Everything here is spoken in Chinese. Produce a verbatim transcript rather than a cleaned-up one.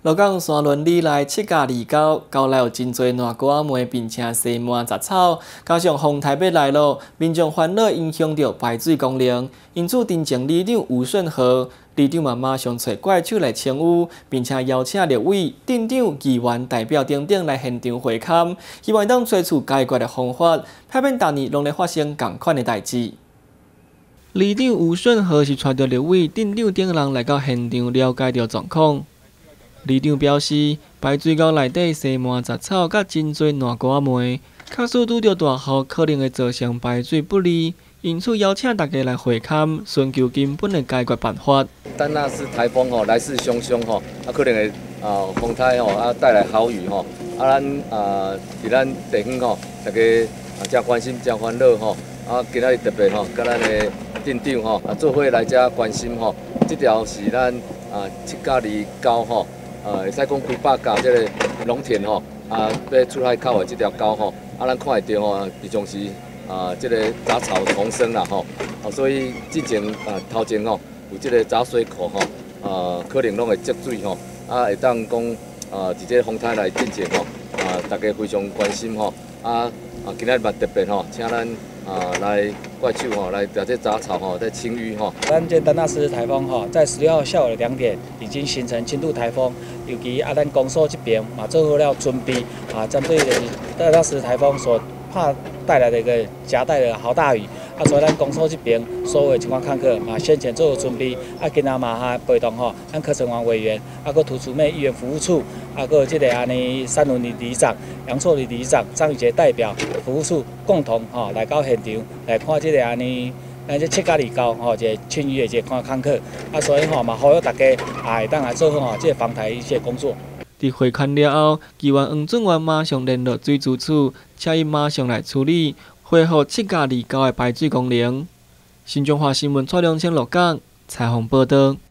鹿港山仑里内七甲二沟，沟内有真侪烂瓜梅，并且西满杂草，加上风台要来咯，民众烦恼影响到排水功能，因此镇前里长吴顺和里长嘛马上找怪手来清污，并且邀请立委、镇长、议员代表等等来现场会勘，希望当找出解决的方法，避免逐年拢咧发生同款的代志。里长吴顺和是带着立委、镇长等人来到现场了解到状况。里长表示，排水沟内底西满杂草，甲真侪烂瓜梅，确实拄着大雨，可能会造成排水不利，因此邀请大家来会勘，寻求根本的解决办法。 丹纳斯台风吼来势汹汹吼，啊可能会啊风台吼啊带来豪雨吼，啊咱啊伫咱地方吼，大家啊真关心真烦恼吼，啊今仔日特别吼，甲咱的镇长吼啊做伙来遮关心吼，这条是咱啊七甲二沟吼。呃，会使讲几百甲即个农田吼，啊，要出海口的即条沟吼，啊，咱看会到吼，非常是啊，即个杂草丛生啦吼，啊，所以之前啊头前吼有即个杂水库吼，啊，可能拢会积水吼，啊，会当讲啊，伫即个风台内进前吼，啊，大家非常关心吼，啊啊，今仔日嘛特别吼，请咱啊来怪手吼，来把这杂草吼在清淤吼。 咱这丹纳斯台风吼，在十六号下午的两点已经形成轻度台风，尤其啊，咱公所这边嘛做好了准备啊，针对丹纳斯台风所怕带来的一个夹带的豪大雨，啊，所以咱公所这边所有的情况看客嘛先前做好准备，啊，今仔嘛哈陪同吼，咱柯成王委员，啊，个土厝妹议员服务处，啊，个这个安尼三轮里里长、杨错里里长、张宇杰代表服务处共同吼来到现场来看这个安尼。咱这七甲二沟吼，一个清淤的一个看看客，啊，所以吼嘛，呼吁大家也会当来做好吼，这个防台一些工作。 伫会勘了后，议员黄俊元马上联络水资处，请伊马上来处理，恢复七甲二沟的排水功能。新中华新闻蔡良清鹿港采访报道。